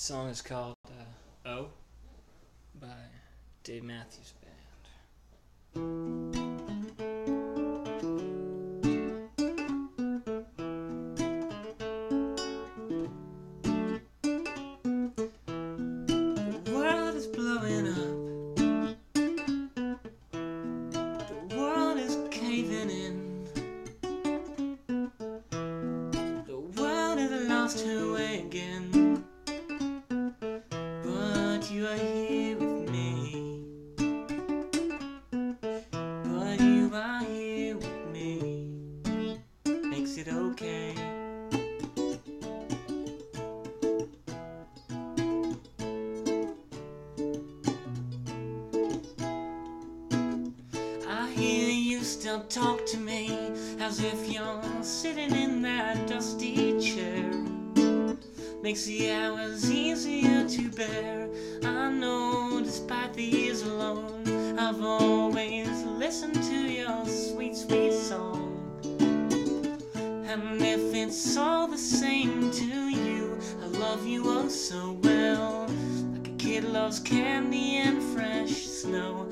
song is called Oh by Dave Matthews Band. The world is blowing up, the world is caving in, the world has lost her way again, but you are here with me, but you are here with me, makes it okay. I hear you still talk to me as if you're sitting in that dusty chair. Makes the hours easier to bear. I know despite the years alone, I've always listened to your sweet, sweet song. And if it's all the same to you, I love you oh so well. Like a kid loves candy and fresh snow.